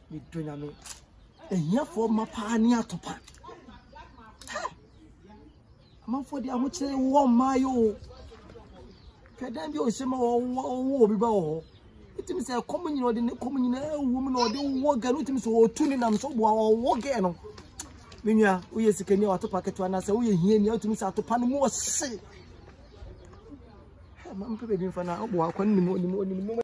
me donya me ehia for mapa ne atopa man for the amuche wo mayo kedan bi o se ma wo bi ba wo itimi se komunyi no de ne komunyi na ewu no de wo ga no itimi se o tuni nam so bo wo ga no menua wo ye sikani o atopa ketwa na se wo ye hia ni itimi se atopa no mo se man pe be bi fa na bo akwa ni mo